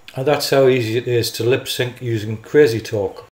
And that's how easy it is to lip sync using Crazy Talk.